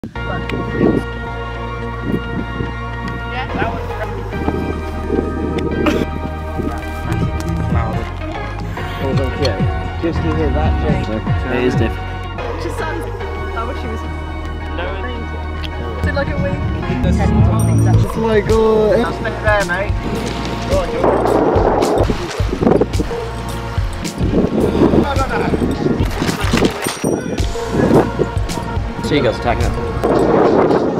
Yeah, that was Okay. Just to hear that, it is different. just sounds. I wish he was. No, Did like a week. it's like, oh, I'll stay there, mate. Seagulls attacking us.